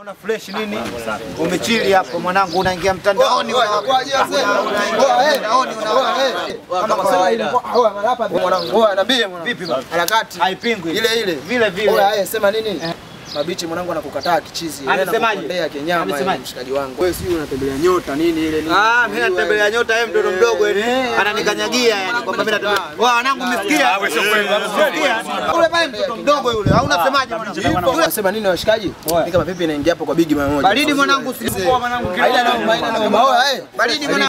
Una fresh nini? Umechili hapo mwanangu, unaingia mtandaoni unawaje wazee? Kama kawaida. Hapa mwanangu, niambie mwanangu. Vipi bwana? Harakati haipingwi. Ile vile vile. Sema nini? Mabichi mwanangu anakukataa kichizi. Anasemaje? Kinyama mshikaji wangu. Wewe si unatembelea nyota nini ile nini? Mimi natembelea nyota, yeye mtoto mdogo yani. Ananikanyagia yani kwamba mimi natembelea. Wanangu umesikia? Sio kweli. Ule pale mtoto mdogo yule. Au unasemaje mwanangu? Unasema nini washikaji? Ni kama vipi inaingia hapo kwa bigi mara moja. Baridi mwanangu, usipoa mwanangu. Haina noma. Baridi mwanangu.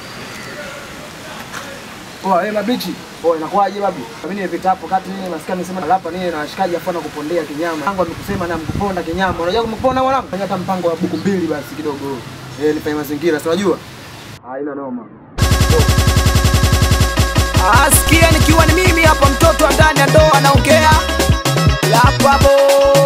Mabichi. Inakuaje babu? Mimi nimepita hapo kati nini nasikia nisema hapa nini na washikaji afana kupondea kinyama. Mungu amekusema na mkuponda kinyama. Unajua kumponda mwanangu? Fanya hata mpango wa buku mbili basi kidogo. Nifanye mazingira, si unajua? Haina noma. Asikia nikiwa ni mimi hapa mtoto ndani ya ndoa anaongea. Hapa bo.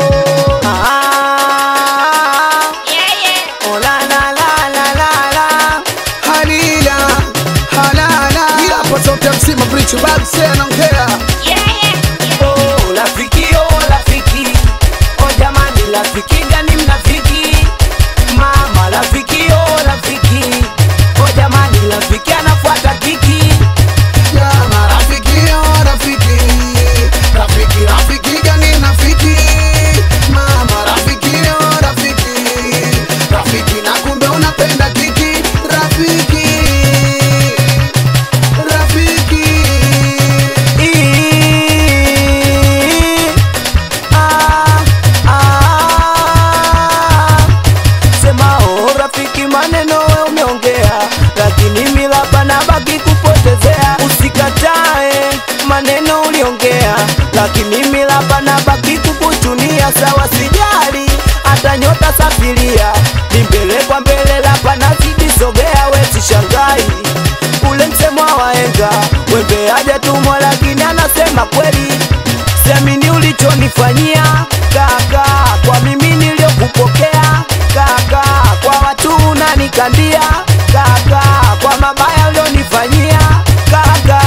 Msima Brichu babu sasa anaongea. Oh rafiki, oh jamani rafiki gani mnafiki? Mama rafiki, oh jamani rafiki anafuata kiki. Jama rafiki gani mnafiki? Mama rafiki na kumbe unapenda kiki. Rafiki maneno we umeongea, lakini mimi hapa nabaki kupotezea. Usikatae maneno uliongea, lakini mimi hapa nabaki kukuchunia. Sawa sijali, hata nyota safiria, ni mbele kwa mbele hapa nazidi sogea. We sishangai ule msemo wa wahenga, wembe aje tumwa lakini anasema kweli. Siamini ulichonifanyia kaka, kwa mimi niliyokupokea kaka, kwa watu unanikandia kaka, kwa mabaya ulionifanyia kaka.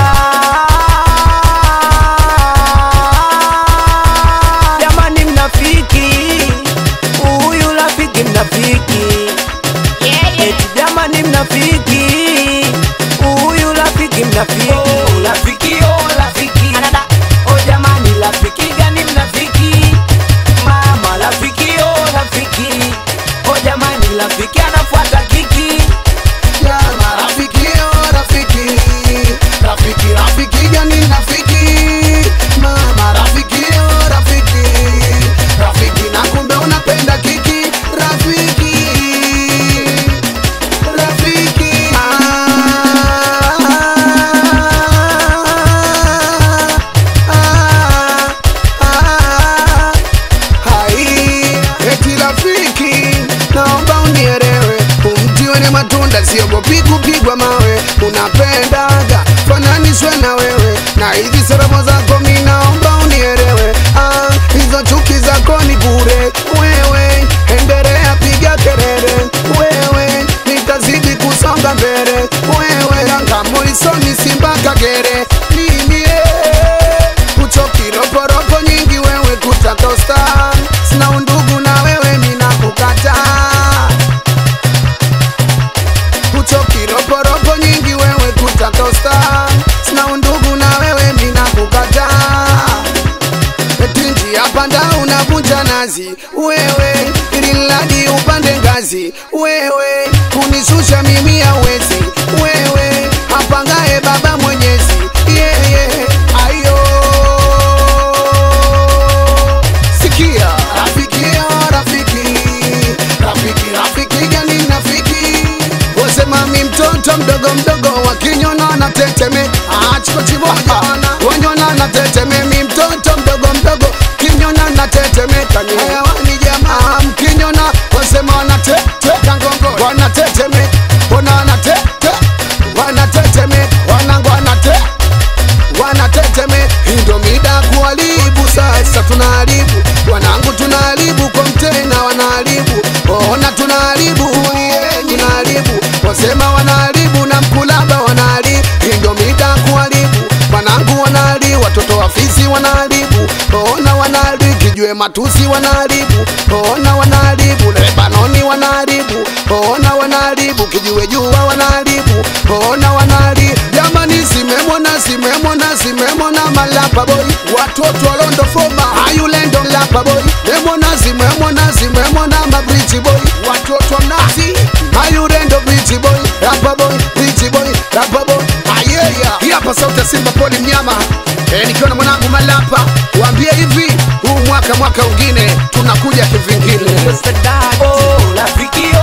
Jamani mnafiki, huyu rafiki mnafiki. Eti jamani mnafiki, huyu rafiki mnafiki. Oh rafiki, oh jamani rafiki gani mnafiki? Mama rafiki, oh jamani rafiki anafuata kiki. Jama rafiki gani mnafiki? Mama rafiki na kumbe unapenda kiki. Rafiki naomba unielewe, umtiwe ni matunda, siogopi kupigwa mawe. Unapendaga fananishwe na wewe, na hizi salamu zako mimi naomba unielewe. Hizo chuki zako ni bure. Wewe endelea piga kelele, wewe nitazidi kusonga mbele. Wewe Ngamulisoni Simba Kagere, mimi kuchoki roporopo nyingi, wewe kutatosta. Sina undugu na wewe mimi nakukata. Kuchoki roporopo nyingi, wewe kutatosta. Sina undugu na wewe mimi nakukata. Eti hapa nda unavunja nazi wewe, ili mradi upande ngazi. Wewe kunishusha mimi hawezi. Wewe hapangae baba mwenyezi. Ayo sikia rafiki gani mnafiki? Wasema mimi mtoto mdogo wakinyona na teteme. Chiko chimoja wanyona na teteme. Mimi mtoto mdogo kinyona na teteme. Kani hayawani jamaa mkinyona wasema wanatete ngongo wanateteme. Bona wanateteme wanangu wanateteme. Ndio mida kuharibu, sasa tunaharibu wanangu, tunaharibu kontena wanaharibu. Ona tunaharibu wasema wanaharibu na mkulaba wanaharibu. Ndio mida kuharibu wanangu wanaharibu, watoto wafisi wanaharibu. Ona wanaharibu kijue matusi wanaharibu. Ona wanaharibu lapa boy, watoto wa Londo Foma, ayulendo lapa boy, mwemona mabriti boy, watoto wa Mnazi, ayurendo briti boy, lapa boy, briti boy, lapa boy, ayeya. Hii hapa sauti ya Simba Poli Mnyama, nikiwa na mwanangu Malapa, waambie hivi, huu mwaka mwingine tunakuja kivingine. Oh, rafiki